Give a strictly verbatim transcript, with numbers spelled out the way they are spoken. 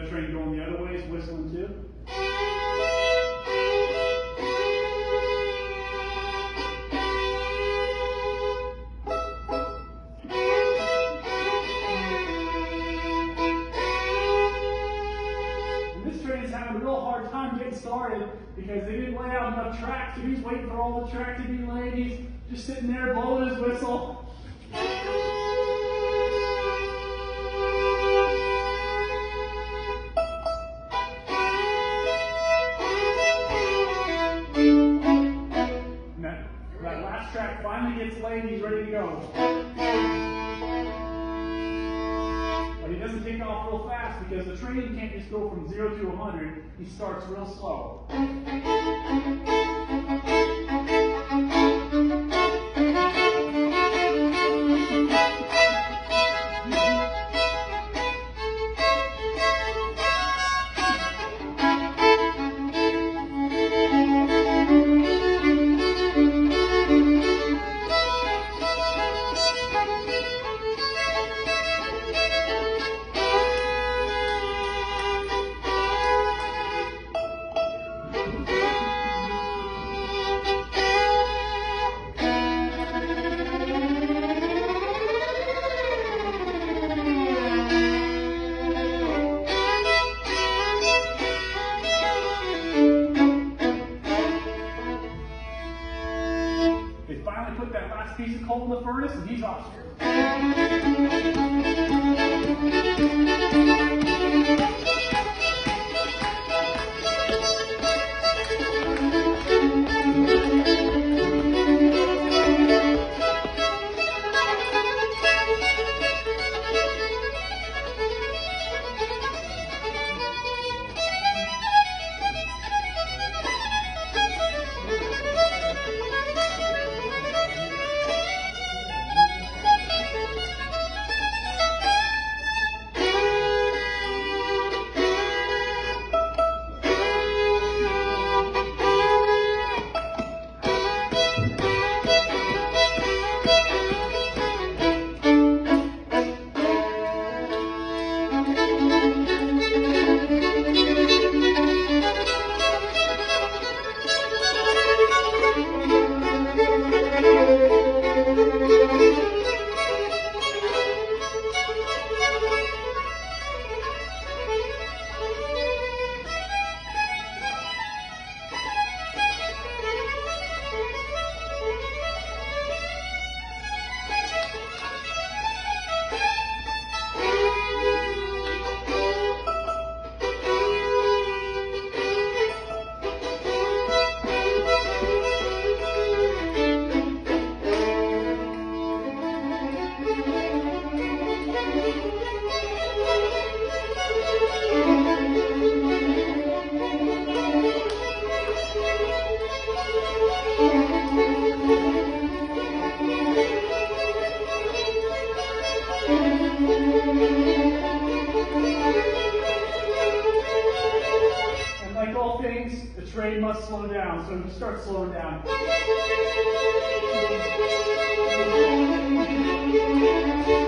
other train going the other way is whistling too. Is having a real hard time getting started because they didn't lay out enough track, so he's waiting for all the track to be laid. He's just sitting there blowing his whistle. That, that last track finally gets laid and he's ready to go. But he doesn't take off real fast because the train can't just go from zero to one hundred. He starts real slow. Put that last piece of coal in the furnace and he's off. And like all things, the train must slow down, so you start slowing down.